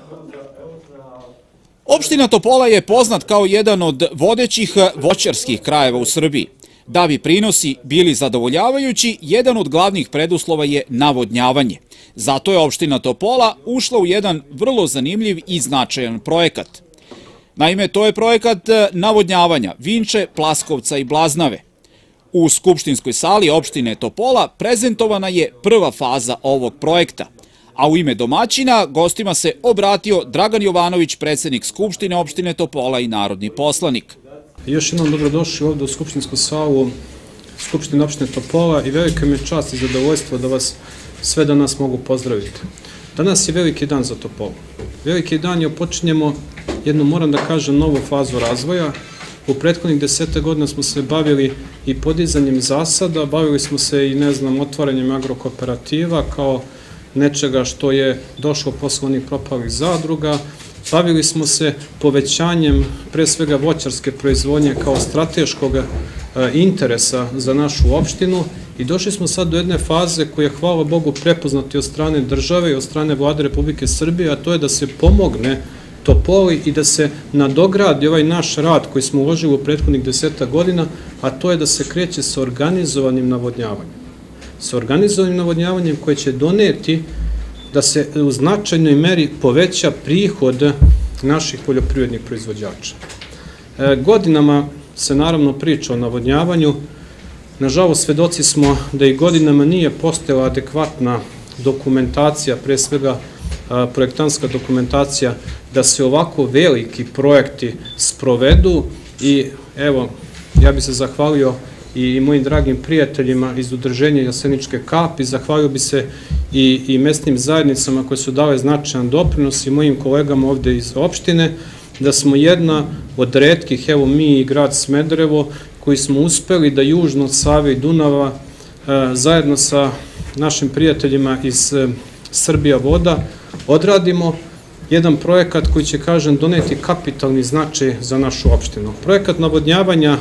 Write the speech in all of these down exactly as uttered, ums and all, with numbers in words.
Opština Topola je poznat kao jedan od vodećih voćarskih krajeva u Srbiji. Da bi prinosi bili zadovoljavajući, jedan od glavnih preduslova je navodnjavanje. Zato je opština Topola ušla u jedan vrlo zanimljiv i značajan projekat. Naime, to je projekat navodnjavanja Vinče, Plaskovca i Blaznave. U skupštinskoj sali opštine Topola prezentovana je prva faza ovog projekta, a u ime domaćina gostima se obratio Dragan Jovanović, predsjednik Skupštine opštine Topola i narodni poslanik. Još jednom dobrodošli ovdje u skupštinsku salu Skupštine opštine Topola i velika mi je čast i zadovoljstvo da vas sve danas mogu pozdraviti. Danas je veliki dan za Topolu. Veliki dan je počinjemo jednu, moram da kažem, novu fazu razvoja. U prethodnih deseta godina smo se bavili i podizanjem zasada, bavili smo se i, ne znam, otvaranjem agrokooperativa kao nečega što je došlo posle onih propalih zadruga. Bavili smo se povećanjem pre svega voćarske proizvodnje kao strateškog interesa za našu opštinu i došli smo sad do jedne faze koja je, hvala Bogu, prepoznati od strane države i od strane Vlade Republike Srbije, a to je da se pomogne Topoli i da se nadogradi ovaj naš rad koji smo uložili u prethodnih deseta godina, a to je da se kreće sa organizovanim navodnjavanjem. Sa organizovanim navodnjavanjem koje će doneti da se u značajnoj meri poveća prihod naših poljoprivrednih proizvođača. E, godinama se naravno priča o navodnjavanju. Nažalost, svedoci smo da i godinama nije postojala adekvatna dokumentacija, pre svega a, projektantska dokumentacija, da se ovako veliki projekti sprovedu i evo, ja bih se zahvalio i mojim dragim prijateljima iz Udruženja Jaseničke kapi, zahvalio bi se i, i mesnim zajednicama koje su dale značajan doprinos i mojim kolegama ovde iz opštine, da smo jedna od retkih, evo mi i grad Smederevo, koji smo uspeli da južno od Save i Dunava, e, zajedno sa našim prijateljima iz e, Srbija voda, odradimo jedan projekat koji će, kažem, doneti kapitalni značaj za našu opštinu. Projekat navodnjavanja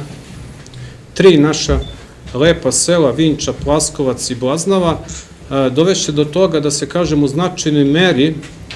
tri naša lepa sela, Vinča, Plaskovac i Blaznava, dovešće do toga da se, kažem, u značajnoj meri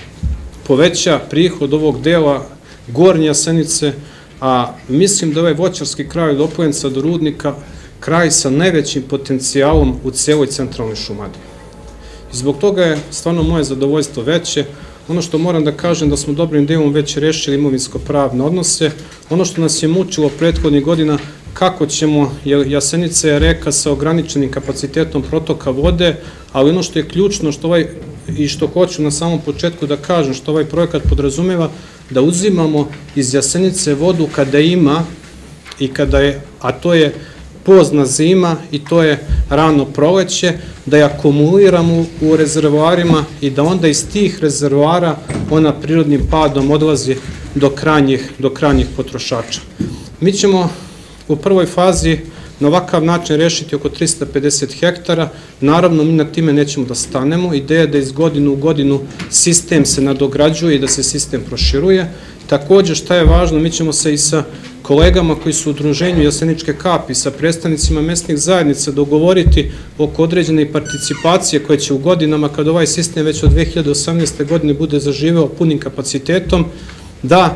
poveća prihod ovog dela Gornje Jasenice, a mislim da ovaj voćarski kraj od Opojenca do Rudnika kraj sa najvećim potencijalom u celoj centralnoj Šumadiji. I zbog toga je stvarno moje zadovoljstvo veće. Ono što moram da kažem da smo dobrim delom već rešili imovinsko-pravne odnose, ono što nas je mučilo prethodnih godina, kako ćemo, jer Jasenica je reka sa ograničenim kapacitetom protoka vode, ali ono što je ključno što ovaj, i što hoću na samom početku da kažem, što ovaj projekat podrazumeva, da uzimamo iz Jasenice vodu kada ima i kada je, a to je pozna zima i to je rano proleće, da je akumuliramo u rezervoarima i da onda iz tih rezervoara ona prirodnim padom odlazi do krajnjih, do krajnjih potrošača. Mi ćemo u prvoj fazi na ovakav način rešiti oko trista pedeset hektara. Naravno, mi na time nećemo da stanemo. Ideja je da iz godinu u godinu sistem se nadograđuje i da se sistem proširuje. Također, šta je važno, mi ćemo se i sa kolegama koji su u Udruženju Jaseničke kapi, sa predstavnicima mesnih zajednica dogovoriti oko određene participacije koje će u godinama, kad ovaj sistem već od dve hiljade osamnaeste. godine bude zaživeo punim kapacitetom, da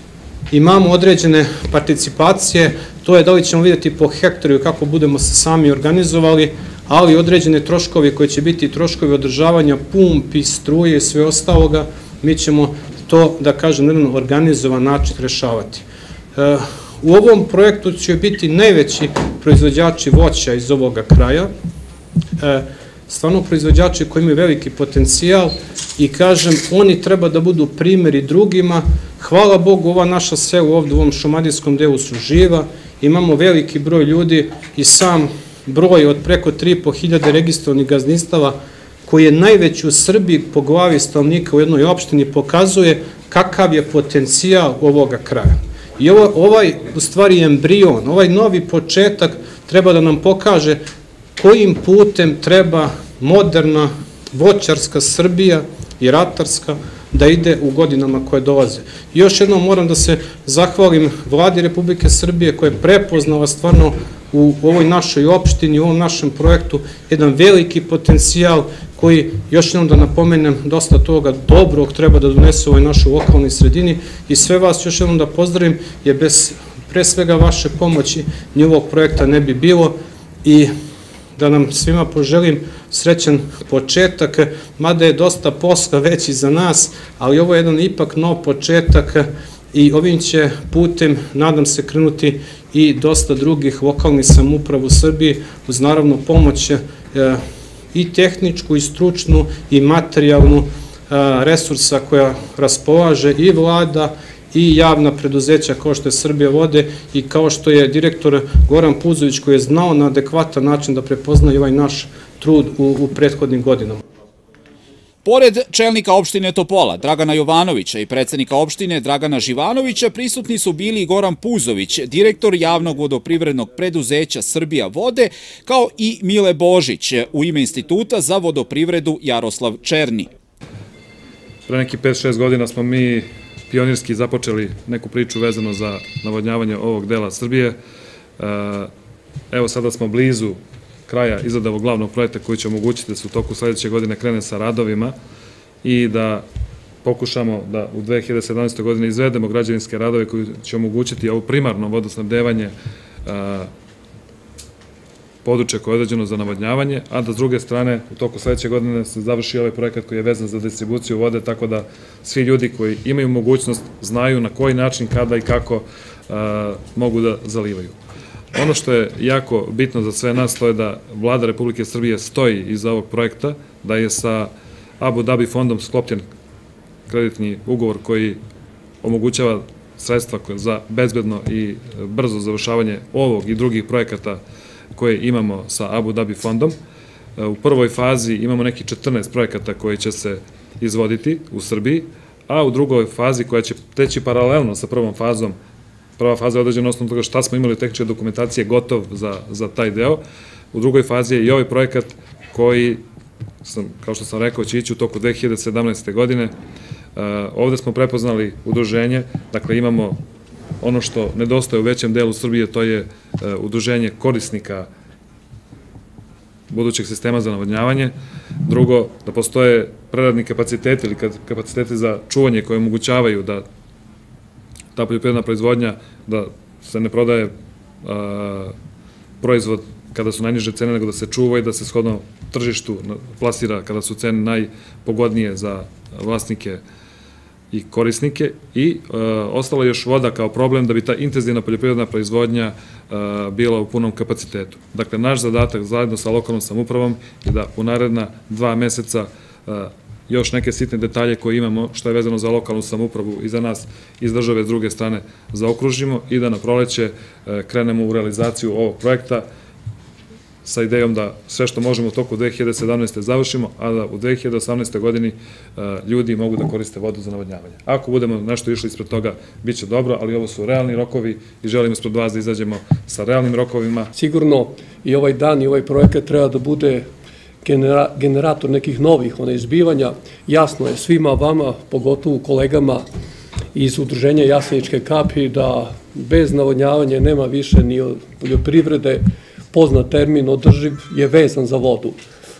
imamo određene participacije. To je da li ćemo vidjeti po hektaru kako budemo se sami organizovali, ali određene troškovi koji će biti troškovi održavanja pumpi, struje i sve ostaloga, mi ćemo to, da kažem, na jedan organizovan način rešavati. E, u ovom projektu će biti najveći proizvođači voća iz ovoga kraja, e, stvarno proizvođači koji imaju veliki potencijal i, kažem, oni treba da budu primjeri drugima. Hvala Bogu, ova naša sela ovdje u ovom šumadijskom delu su živa, imamo veliki broj ljudi i sam broj od preko tri i po hiljade registrovanih gazdinstava koji je najveći u Srbiji po glavi stanovnika u jednoj opštini, pokazuje kakav je potencijal ovoga kraja. I ovo, ovaj, u stvari, embrion, ovaj novi početak treba da nam pokaže kojim putem treba moderna voćarska Srbija i ratarska da ide u godinama koje dolaze. Još jednom moram da se zahvalim Vladi Republike Srbije koja je prepoznala stvarno u ovoj našoj opštini, u ovom našem projektu jedan veliki potencijal koji, još jednom da napomenem, dosta toga dobrog treba da donesu u ovoj našoj lokalnoj sredini i sve vas još jednom da pozdravim, jer bez pre svega vaše pomoći ni ovog projekta ne bi bilo i da nam svima poželim srećan početak, mada je dosta posla već iza nas, ali ovo je jedan ipak nov početak i ovim će putem, nadam se, krenuti i dosta drugih lokalnih samouprava u Srbiji, uz naravno pomoć i tehničku, i stručnu, i materijalnu resursa koja raspolaže i vlada, i javna preduzeća kao što je Srbija vode i kao što je direktor Goran Puzović koji je znao na adekvatan način da prepozna i ovaj naš trud u, u prethodnim godinama. Pored čelnika opštine Topola, Dragana Jovanovića i predsednika opštine Dragana Živanovića, prisutni su bili i Goran Puzović, direktor javnog vodoprivrednog preduzeća Srbija vode, kao i Mile Božić u ime Instituta za vodoprivredu Jaroslav Černi. Pre neki pet šest godina smo mi pionirski započeli neku priču vezano za navodnjavanje ovog dela Srbije. Evo sada smo blizu kraja izrade ovog glavnog projekta koji će omogućiti da se u toku sledeće godine krene sa radovima i da pokušamo da u dve hiljade sedamnaestoj. godini izvedemo građevinske radove koji će omogućiti ovo primarno vodosnabdevanje područja koje je određeno za navodnjavanje, a da s druge strane u toku sledeće godine se završi ovaj projekat koji je vezan za distribuciju vode, tako da svi ljudi koji imaju mogućnost znaju na koji način, kada i kako mogu da zalivaju. Ono što je jako bitno za sve nas to je da Vlada Republike Srbije stoji iza ovog projekta, da je sa Abu Dhabi fondom sklopljen kreditni ugovor koji omogućava sredstva za bezbedno i brzo završavanje ovog i drugih projekata koje imamo sa Abu Dhabi fondom. U prvoj fazi imamo neki četrnaest projekata koji će se izvoditi u Srbiji, a u drugoj fazi koja će teći paralelno sa prvom fazom, prva faza je određena na osnovu toga šta smo imali tehničke dokumentacije gotov za, za taj deo. U drugoj fazi je i ovaj projekat koji, sam, kao što sam rekao, će ići u toku dve hiljade sedamnaeste. godine. Ovde smo prepoznali udruženje, dakle imamo ono što nedostaje u većem delu Srbije, to je udruženje korisnika budućeg sistema za navodnjavanje. Drugo, da postoje preradni kapaciteti ili kapaciteti za čuvanje koje omogućavaju da ta poljoprivredna proizvodnja, da se ne prodaje proizvod kada su najniže cene, nego da se čuva i da se shodno tržištu plasira kada su cene najpogodnije za vlasnike i korisnike i ostala još voda kao problem da bi ta intenzivna poljoprivredna proizvodnja bila u punom kapacitetu. Dakle, naš zadatak zajedno sa lokalnom samoupravom je da u naredna dva meseca još neke sitne detalje koje imamo, što je vezano za lokalnu samoupravu i za nas iz države s druge strane zaokružimo i da na proleće krenemo u realizaciju ovog projekta sa idejom da sve što možemo u toku dve hiljade sedamnaeste. završimo, a da u dve hiljade osamnaestoj. godini ljudi mogu da koriste vodu za navodnjavanje. Ako budemo nešto išli ispred toga, bit će dobro, ali ovo su realni rokovi i želimo ispred vas da izađemo sa realnim rokovima. Sigurno i ovaj dan i ovaj projekat treba da bude generator nekih novih izbivanja. Jasno je svima vama, pogotovo kolegama iz udruženja Jaseničke kapi, da bez navodnjavanja nema više ni od poljoprivrede. Poznat termin održiv je vezan za vodu.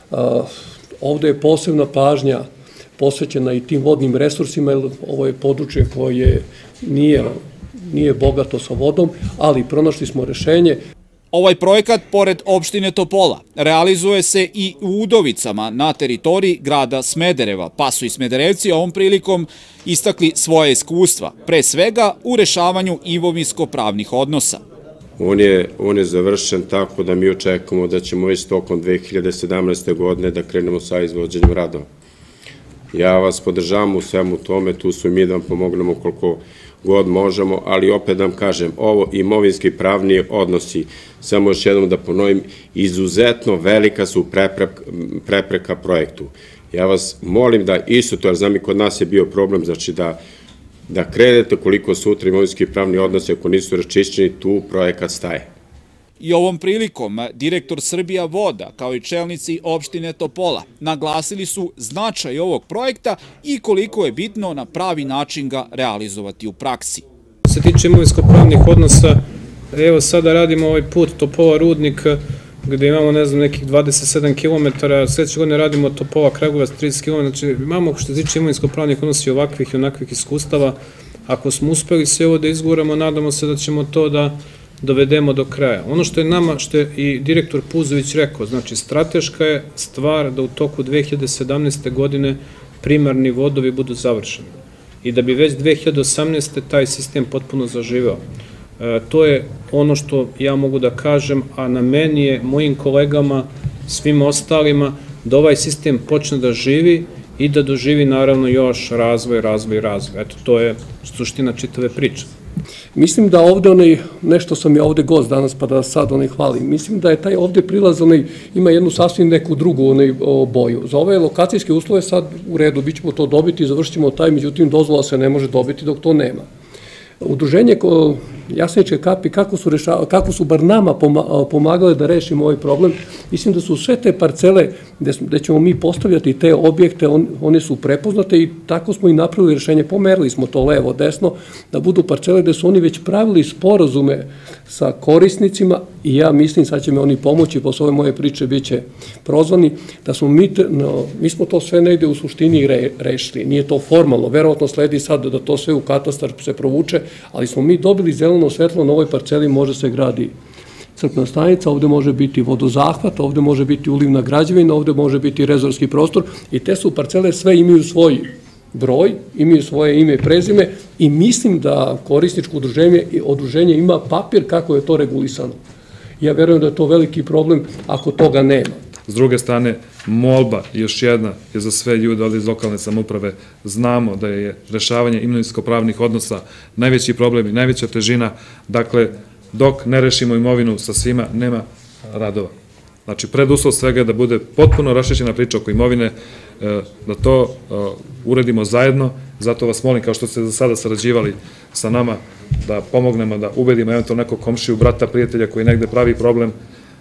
Ovde je posebna pažnja posvećena i tim vodnim resursima, jer ovo je područje koje nije, nije bogato sa vodom, ali pronašli smo rešenje. Ovaj projekat, pored opštine Topola, realizuje se i u Udovicama na teritoriji grada Smedereva, pa su i Smederevci ovom prilikom istakli svoje iskustva, pre svega u rešavanju imovinsko-pravnih odnosa. On je, on je završen tako da mi očekujemo da ćemo već tokom dve hiljade sedamnaeste. godine da krenemo sa izvođenjem radova. Ja vas podržavam u svemu tome, tu su i mi da vam pomognemo koliko god možemo, ali opet da vam kažem, ovo imovinski pravni odnosi, samo još jednom da ponovim, izuzetno velika su prepreka, prepreka projektu. Ja vas molim da isto to, jer znam i kod nas je bio problem, znači da da krenete koliko sutra imovinski pravni odnosi, ako nisu raščišćeni, tu projekat staje. I ovom prilikom direktor Srbija voda, kao i čelnici opštine Topola, naglasili su značaj ovog projekta i koliko je bitno na pravi način ga realizovati u praksi. Što se tiče imovinsko-pravnih odnosa, evo sada radimo ovaj put Topola Rudnik, gde imamo, ne znam, nekih dvadeset sedam kilometara, sledeće godine radimo Topola, Kragujevac, trideset kilometara, znači imamo, što se tiče imovinsko-pravnih odnosa i ovakvih i onakvih iskustava. Ako smo uspeli sve ovo da izguramo, nadamo se da ćemo to da dovedemo do kraja. Ono što je nama, što je i direktor Puzović rekao, znači strateška je stvar da u toku dve hiljade sedamnaeste. godine primarni vodovi budu završeni i da bi već dve hiljade osamnaeste. taj sistem potpuno zaživeo. To je ono što ja mogu da kažem, a na meni je, mojim kolegama, svim ostalima, da ovaj sistem počne da živi i da doživi naravno još razvoj, razvoj, razvoj. Eto, to je suština čitave priče. Mislim da ovde onaj, nešto sam ja ovde gost danas, pa da sad onaj hvalim, mislim da je taj ovde prilaz onaj, ima jednu sasvim neku drugu onaj boju. Za ove lokacijske uslove sad u redu, bit ćemo to dobiti, završit ćemo taj, međutim dozvola se ne može dobiti dok to nema. Udruženje Jaseničke kapi, kako su, rešava, kako su bar nama pomagale da rešimo ovaj problem, mislim da su sve te parcele gde ćemo mi postavljati te objekte, on, one su prepoznate i tako smo i napravili rešenje, pomerili smo to levo, desno, da budu parcele gde su oni već pravili sporazume sa korisnicima i ja mislim, sad će me oni pomoći, posle ove moje priče bit će prozvani, da smo mi, no, mi smo to sve negde u suštini re, rešili, nije to formalno, verovatno sledi sad da to sve u katastar se provuče, ali smo mi dobili zeleno svetlo, na ovoj parceli može se gradi crpna stanica, ovde može biti vodozahvat, ovde može biti ulivna građevina, ovde može biti rezervski prostor i te su parcele sve imaju svoj broj, imaju svoje ime i prezime i mislim da korisničko udruženje, udruženje ima papir kako je to regulisano. Ja verujem da je to veliki problem ako toga nema. S druge strane, molba još jedna je za sve ljude ovde iz lokalne samouprave. Znamo da je rešavanje imovinsko-pravnih odnosa najveći problem i najveća težina. Dakle, dok ne rešimo imovinu sa svima, nema radova. Znači, preduslov svega je da bude potpuno raščišćena priča oko imovine, da to uredimo zajedno. Zato vas molim, kao što ste za sada sarađivali sa nama, da pomognemo, da ubedimo eventualno nekog komšiju, brata, prijatelja koji negde pravi problem,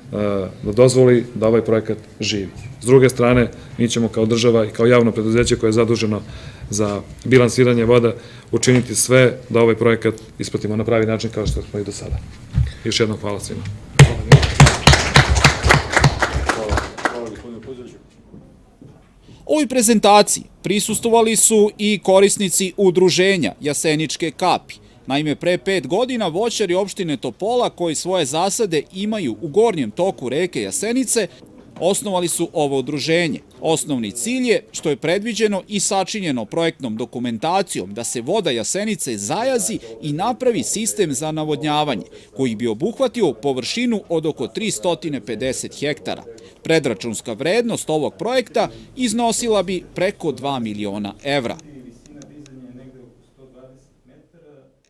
da dozvoli da ovaj projekat živi. S druge strane, mi ćemo kao država i kao javno preduzeće koje je zaduženo za bilansiranje voda učiniti sve da ovaj projekat ispratimo na pravi način kao što smo i do sada. Još jednom hvala svima. Ovoj prezentaciji prisustvovali su i korisnici udruženja Jaseničke kapi. Naime, pre pet godina voćari opštine Topola, koji svoje zasade imaju u gornjem toku reke Jasenice, osnovali su ovo udruženje. Osnovni cilj je, što je predviđeno i sačinjeno projektnom dokumentacijom, da se voda Jasenice zajazi i napravi sistem za navodnjavanje, koji bi obuhvatio površinu od oko tristo pedeset hektara. Predračunska vrednost ovog projekta iznosila bi preko dva miliona evra.